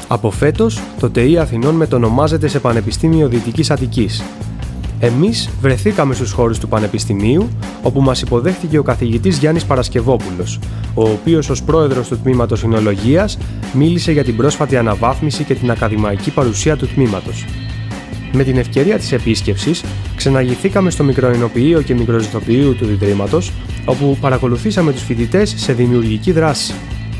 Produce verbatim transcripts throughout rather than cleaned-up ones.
Από φέτος, το ΤΕΙ Αθηνών μετονομάζεται σε Πανεπιστήμιο Δυτικής Αττικής. Εμείς βρεθήκαμε στους χώρους του Πανεπιστημίου, όπου μας υποδέχτηκε ο καθηγητής Γιάννης Παρασκευόπουλος, ο οποίος ως πρόεδρος του Τμήματος Ινολογίας μίλησε για την πρόσφατη αναβάθμιση και την ακαδημαϊκή παρουσία του τμήματος. Με την ευκαιρία της επίσκεψης, ξεναγηθήκαμε στο μικροεινοποιείο και μικροζυθοποιείο του Ιδρύματος, όπου παρακολουθήσαμε τους φοιτητές σε δημιουργική δράση.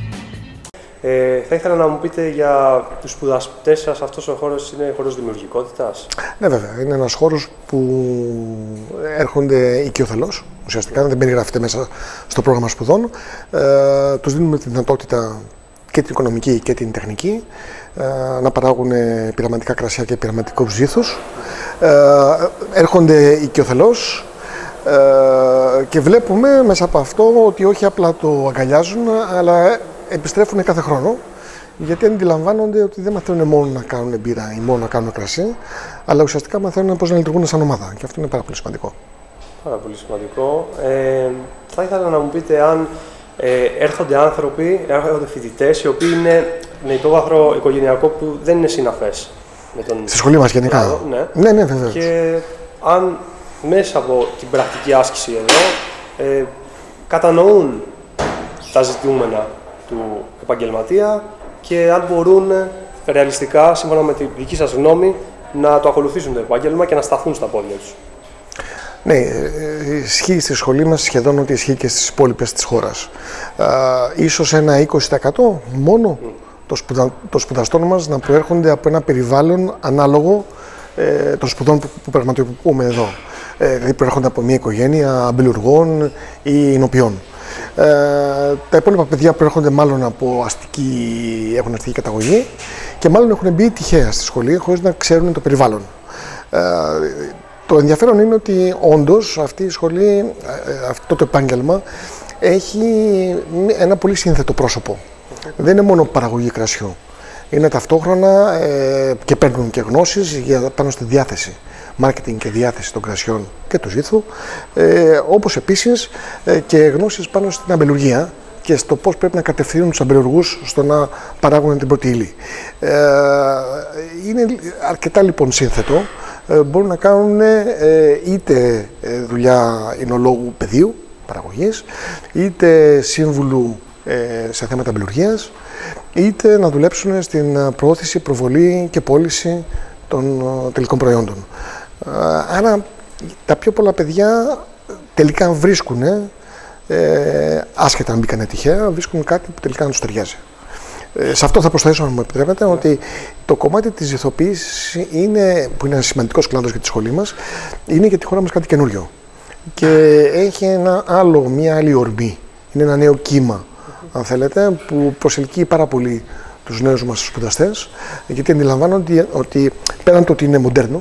Ε, θα ήθελα να μου πείτε για τους σπουδαστές σας, αυτός ο χώρος είναι χώρος δημιουργικότητας? Ναι, βέβαια. Είναι ένας χώρος που έρχονται οικειοθελώς, ουσιαστικά δεν περιγράφεται μέσα στο πρόγραμμα σπουδών. Ε, τους δίνουμε τη δυνατότητα και την οικονομική και την τεχνική ε, να παράγουν πειραματικά κρασιά και πειραματικούς ζύθους. Ε, έρχονται οικειοθελώς ε, και βλέπουμε μέσα από αυτό ότι όχι απλά το αγκαλιάζουν, αλλά επιστρέφουν κάθε χρόνο, γιατί αντιλαμβάνονται ότι δεν μαθαίνουν μόνο να κάνουν μπύρα ή μόνο να κάνουν κρασί, αλλά ουσιαστικά μαθαίνουν πώς να λειτουργούν σαν ομάδα. Και αυτό είναι πάρα πολύ σημαντικό. Πάρα πολύ σημαντικό. Ε, θα ήθελα να μου πείτε αν ε, έρχονται άνθρωποι, έρχονται φοιτητές, οι οποίοι είναι με υπόβαθρο οικογενειακό που δεν είναι συναφές με τον. Στη σχολή μας γενικά. Λάδο, ναι, ναι, ναι, βέβαια. Και αν μέσα από την πρακτική άσκηση εδώ ε, κατανοούν τα ζητούμενα του επαγγελματία και αν μπορούν ρεαλιστικά, σύμφωνα με τη δική σας γνώμη, να το ακολουθήσουν το επάγγελμα και να σταθούν στα πόδια τους. Ναι, ισχύει στη σχολή μας σχεδόν ό,τι ισχύει και στις υπόλοιπες της χώρας. Ε, ίσως ένα είκοσι τοις εκατό μόνο mm. των σπουδα, το σπουδαστών μας να προέρχονται από ένα περιβάλλον ανάλογο ε, των σπουδών που, που πραγματοποιούμε εδώ. Ε, δηλαδή προέρχονται από μια οικογένεια αμπελουργών ή εινοποιών. Ε, τα υπόλοιπα παιδιά προέρχονται μάλλον από αστική, έχουν αστική καταγωγή και μάλλον έχουν μπει τυχαία στη σχολή χωρίς να ξέρουν το περιβάλλον. Ε, το ενδιαφέρον είναι ότι όντως αυτή η σχολή, αυτό το επάγγελμα έχει ένα πολύ σύνθετο πρόσωπο. Okay. Δεν είναι μόνο παραγωγή κρασιού. Είναι ταυτόχρονα ε, και παίρνουν και γνώσεις για, πάνω στη διάθεση. Μάρκετινγκ και διάθεση των κρασιών και του ζύθου, ε, όπως επίσης ε, και γνώσεις πάνω στην αμπελουργία και στο πώς πρέπει να κατευθύνουν τους αμπελουργούς στο να παράγουν την πρώτη ύλη. Ε, είναι αρκετά λοιπόν σύνθετο. Ε, μπορούν να κάνουν ε, είτε δουλειά εινολόγου πεδίου, παραγωγής, είτε σύμβουλου ε, σε θέματα αμπελουργίας, είτε να δουλέψουν στην προώθηση, προβολή και πώληση των τελικών προϊόντων. Άρα τα πιο πολλά παιδιά τελικά βρίσκουν, ε, άσχετα αν μπήκανε τυχαία, βρίσκουν κάτι που τελικά να τους ταιριάζει. Ε, σε αυτό θα προσθέσω, αν μου επιτρέπετε, yeah. ότι το κομμάτι της ζυθοποίησης, είναι, που είναι ένα σημαντικός κλάδος για τη σχολή μας, είναι για τη χώρα μας κάτι καινούριο. Και έχει ένα άλλο, μια άλλη ορμή. Είναι ένα νέο κύμα, αν θέλετε, που προσελκύει πάρα πολύ τους νέους μας σπουδαστές, γιατί αντιλαμβάνονται ότι πέραν το ότι είναι μοντέρνο,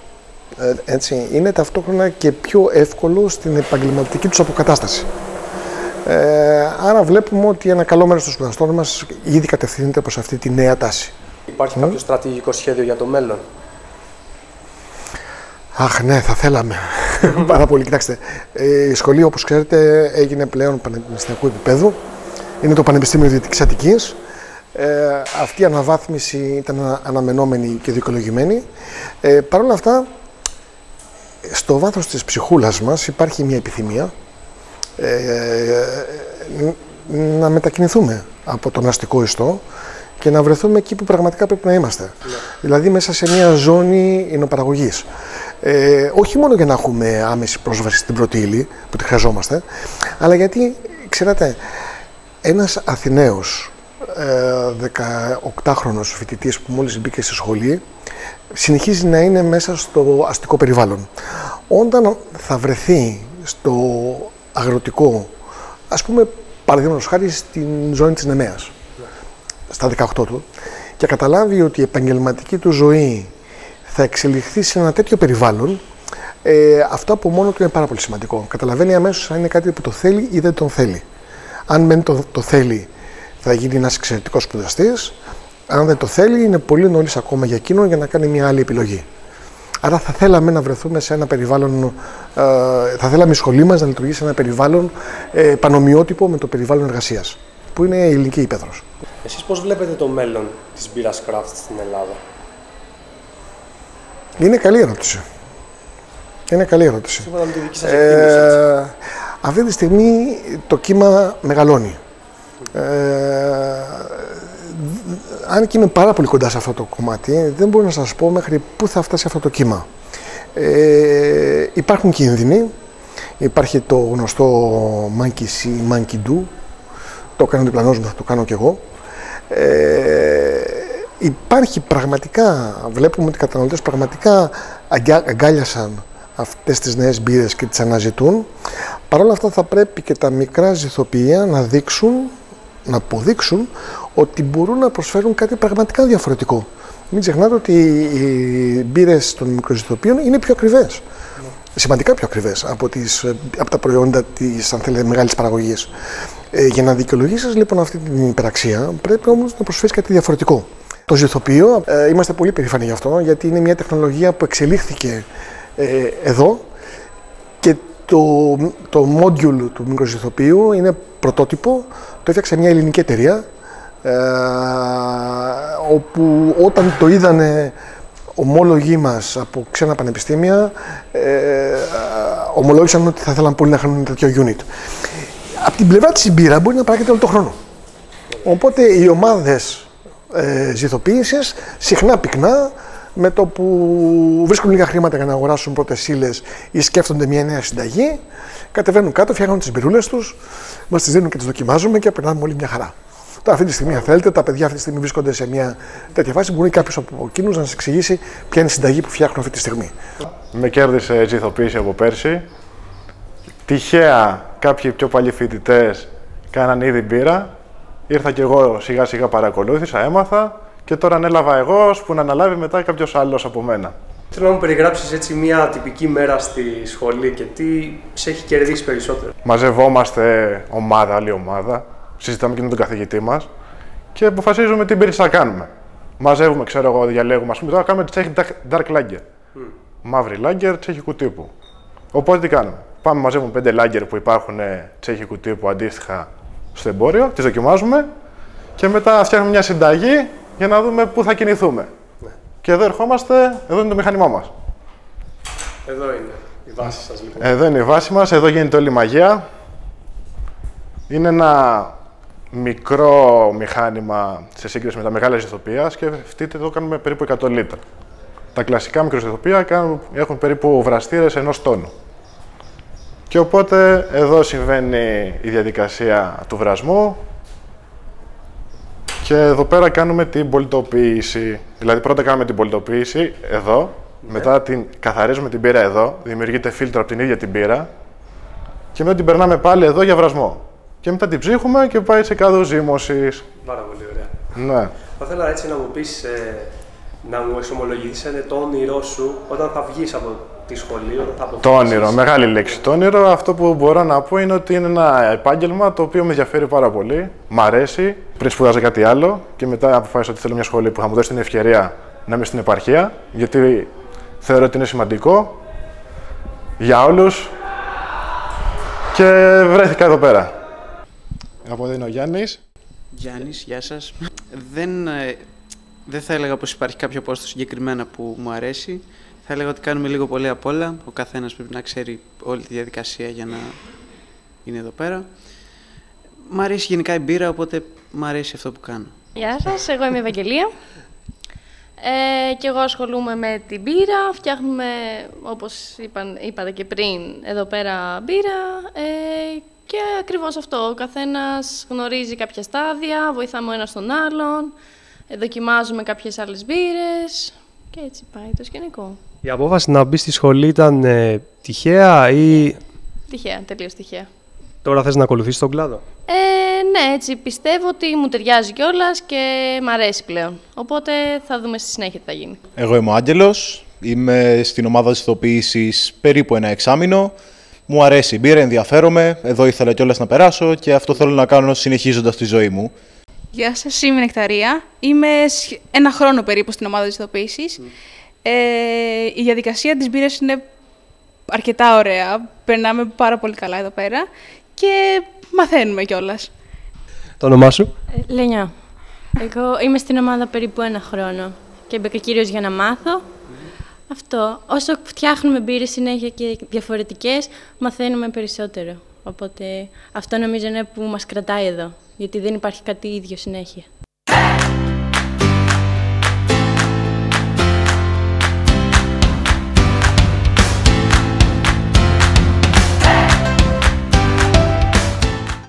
έτσι, είναι ταυτόχρονα και πιο εύκολο στην επαγγελματική τους αποκατάσταση. Ε, άρα βλέπουμε ότι ένα καλό μέρος των σπουδαστών μας ήδη κατευθύνεται προς αυτή τη νέα τάση. Υπάρχει mm. κάποιο στρατηγικό σχέδιο για το μέλλον? Αχ, ναι, θα θέλαμε. Πάρα πολύ. Κοιτάξτε, η σχολή, όπως ξέρετε, έγινε πλέον πανεπιστημιακού επίπεδου. Είναι το Πανεπιστήμιο Δυτικής Αττικής. Ε, αυτή η αναβάθμιση ήταν αναμενόμενη και δικαιολογημένη. Ε, Παρ' όλα αυτά, στο βάθος της ψυχούλας μας υπάρχει μια επιθυμία ε, να μετακινηθούμε από τον αστικό ιστό και να βρεθούμε εκεί που πραγματικά πρέπει να είμαστε. Yeah. Δηλαδή μέσα σε μια ζώνη εινοπαραγωγής. Ε, όχι μόνο για να έχουμε άμεση πρόσβαση στην πρώτη ύλη που τη χρειαζόμαστε, αλλά γιατί, ξέρετε, ένας Αθηναίος ε, δεκαοκτάχρονος φοιτητής που μόλις μπήκε στη σχολή συνεχίζει να είναι μέσα στο αστικό περιβάλλον. Όταν θα βρεθεί στο αγροτικό, ας πούμε, παραδείγματος χάρη στην ζώνη της Νεμαίας, στα δεκαοκτώ του, και καταλάβει ότι η επαγγελματική του ζωή θα εξελιχθεί σε ένα τέτοιο περιβάλλον, ε, αυτό από μόνο του είναι πάρα πολύ σημαντικό. Καταλαβαίνει αμέσως αν είναι κάτι που το θέλει ή δεν τον θέλει. Αν μεν το, το θέλει, θα γίνει ένας εξαιρετικός σπουδαστής. Αν δεν το θέλει, είναι πολύ νωρίς ακόμα για εκείνον για να κάνει μια άλλη επιλογή. Άρα θα θέλαμε να βρεθούμε σε ένα περιβάλλον, ε, θα θέλαμε η σχολή μας να λειτουργήσει σε ένα περιβάλλον ε, πανομοιότυπο με το περιβάλλον εργασίας, που είναι η ελληνική ύπαιθρος. Εσείς πώς βλέπετε το μέλλον της μπύρας craft στην Ελλάδα? Είναι καλή ερώτηση. Είναι καλή ερώτηση. Σύμφωνα με τη δική σας εκτίμηση. Ε, αυτή τη στιγμή το κύμα μεγαλώνει. Ε, αν και είμαι πάρα πολύ κοντά σε αυτό το κομμάτι, δεν μπορώ να σας πω μέχρι πού θα φτάσει αυτό το κύμα. Ε, υπάρχουν κίνδυνοι. Υπάρχει το γνωστό monkey see, monkey do. Το έκανε ο διπλανός μου, θα το κάνω κι εγώ. Ε, υπάρχει πραγματικά, βλέπουμε ότι οι καταναλωτές πραγματικά αγκάλιασαν αυτές τις νέες μπύρες και τις αναζητούν. Παρ' όλα αυτά θα πρέπει και τα μικρά ζυθοποιεία να δείξουν, να αποδείξουν ότι μπορούν να προσφέρουν κάτι πραγματικά διαφορετικό. Μην ξεχνάτε ότι οι μπύρες των μικροζυθοποιείων είναι πιο ακριβές. Ναι. Σημαντικά πιο ακριβές από, τις, από τα προϊόντα της, αν θέλετε, μεγάλης παραγωγής. Ε, για να δικαιολογήσεις λοιπόν αυτή την υπεραξία, πρέπει όμως να προσφέρεις κάτι διαφορετικό. Το ζυθοποιείο, ε, είμαστε πολύ περήφανοι γι' αυτό, γιατί είναι μια τεχνολογία που εξελίχθηκε ε, εδώ και το, το module του μικροζυθοποιείου είναι πρωτότυπο, το έφτιαξε μια ελληνική εταιρεία, ε, όπου όταν το είδανε ομόλογοι μας από ξένα πανεπιστήμια, ε, ομολόγησαν ότι θα ήθελαν πολύ να κάνουν τέτοιο unit. Από την πλευρά της η μπύρα μπορεί να παράγεται όλο τον χρόνο. Οπότε οι ομάδες ε, ζυθοποίησης συχνά πυκνά, με το που βρίσκουν λίγα χρήματα για να αγοράσουν πρώτες ύλες ή σκέφτονται μια νέα συνταγή, κατεβαίνουν κάτω, φτιάχνουν τις μπυρούλες τους, μας τις δίνουν και τις δοκιμάζουμε και περνάμε όλοι μια χαρά. Τώρα, αυτή τη στιγμή, αν θέλετε, τα παιδιά αυτή τη στιγμή βρίσκονται σε μια τέτοια φάση. Μπορεί κάποιος από εκείνους να σας εξηγήσει ποια είναι η συνταγή που φτιάχνουν αυτή τη στιγμή. Με κέρδισε ζυθοποίηση από πέρσι. Τυχαία κάποιοι πιο παλιοί φοιτητές κάναν ήδη μπύρα. Ήρθα κι εγώ σιγά σιγά παρακολούθησα, έμαθα και τώρα ανέλαβα εγώ που να αναλάβει μετά κάποιος άλλος από μένα. Θέλω να μου περιγράψεις έτσι μια τυπική μέρα στη σχολή και τι σε έχει κερδίσει περισσότερο. Μαζευόμαστε ομάδα, άλλη ομάδα. Συζητάμε και με τον καθηγητή μας και αποφασίζουμε τι μπύρες θα κάνουμε. Μαζεύουμε, ξέρω εγώ, διαλέγουμε. Ας πούμε, τώρα κάνουμε Czech Dark Lager. Mm. Μαύρη Lager, τσέχικου τύπου. Οπότε τι κάνουμε. Πάμε, μαζεύουμε πέντε Lager που υπάρχουν τσέχικου τύπου αντίστοιχα στο εμπόριο, τις δοκιμάζουμε και μετά φτιάχνουμε μια συνταγή για να δούμε πού θα κινηθούμε. Mm. Και εδώ ερχόμαστε, εδώ είναι το μηχανημά μας. Εδώ είναι η βάση σας λοιπόν. Εδώ είναι η βάση μας, εδώ γίνεται όλη η μαγεία. Είναι ένα μικρό μηχάνημα σε σύγκριση με τα μεγάλα ζυθοποιεία. Σκεφτείτε, εδώ κάνουμε περίπου εκατό λίτρα. Τα κλασικά μικροζυθοποιεία έχουν περίπου βραστήρες ενός τόνου. Και οπότε εδώ συμβαίνει η διαδικασία του βρασμού και εδώ πέρα κάνουμε την πολιτοποίηση. Δηλαδή πρώτα κάνουμε την πολιτοποίηση εδώ, ναι. Μετά την καθαρίζουμε την πύρα εδώ, δημιουργείται φίλτρο από την ίδια την πύρα και μετά την περνάμε πάλι εδώ για βρασμό. Και μετά την ψύχουμε και πάει σε κάδο ζύμωσης. Πάρα πολύ ωραία. Ναι. Θα ήθελα έτσι να μου πεις, ε, να μου εξομολογηθείς το όνειρό σου όταν θα βγεις από τη σχολή, όταν θα αποφασίσεις. Το όνειρο, μεγάλη λέξη. Το όνειρο, αυτό που μπορώ να πω είναι ότι είναι ένα επάγγελμα το οποίο με ενδιαφέρει πάρα πολύ. Μ' αρέσει. Πριν σπουδάζα κάτι άλλο και μετά αποφάσισα ότι θέλω μια σχολή που θα μου δώσει την ευκαιρία να είμαι στην επαρχία, γιατί θεωρώ ότι είναι σημαντικό για όλους. Και βρέθηκα εδώ πέρα. Από εδώ είναι ο Γιάννης. Γιάννης, γεια σας. Δεν, ε, δεν θα έλεγα πως υπάρχει κάποιο πόστο συγκεκριμένα που μου αρέσει. Θα έλεγα ότι κάνουμε λίγο πολύ απ' όλα. Ο καθένας πρέπει να ξέρει όλη τη διαδικασία για να είναι εδώ πέρα. Μ' αρέσει γενικά η μπύρα, οπότε μ' αρέσει αυτό που κάνω. Γεια σας, εγώ είμαι η Ευαγγελία. Ε, και εγώ ασχολούμαι με την μπύρα. Φτιάχνουμε, όπως είπαν, είπατε και πριν, εδώ πέρα μπύρα. Ε, Και ακριβώς αυτό, ο καθένας γνωρίζει κάποια στάδια, βοηθάμε ο ένας τον άλλον, δοκιμάζουμε κάποιες άλλες μπύρες και έτσι πάει το σκηνικό. Η απόφαση να μπει στη σχολή ήταν ε, τυχαία ή... Τυχαία, τελείως τυχαία. Τώρα θες να ακολουθήσεις τον κλάδο? Ε, ναι, έτσι πιστεύω ότι μου ταιριάζει κιόλας και μ' αρέσει πλέον. Οπότε θα δούμε στη συνέχεια τι θα γίνει. Εγώ είμαι ο Άγγελος, είμαι στην ομάδα ζυθοποίησης περίπου ένα εξάμηνο. Μου αρέσει η μπύρα, ενδιαφέρομαι, εδώ ήθελα κιόλας να περάσω και αυτό θέλω να κάνω συνεχίζοντας τη ζωή μου. Γεια σας, είμαι η Νεκταρία. Είμαι ένα χρόνο περίπου στην ομάδα της ζυθοποίησης. Mm. Ε, η διαδικασία της μπύρας είναι αρκετά ωραία, περνάμε πάρα πολύ καλά εδώ πέρα και μαθαίνουμε κιόλας. Το όνομά σου? Ε, Λενιά. Εγώ είμαι στην ομάδα περίπου ένα χρόνο και μπήκα κυρίως για να μάθω. Αυτό. Όσο φτιάχνουμε μπύρες συνέχεια και διαφορετικές, μαθαίνουμε περισσότερο. Οπότε αυτό νομίζω είναι που μας κρατάει εδώ, γιατί δεν υπάρχει κάτι ίδιο συνέχεια.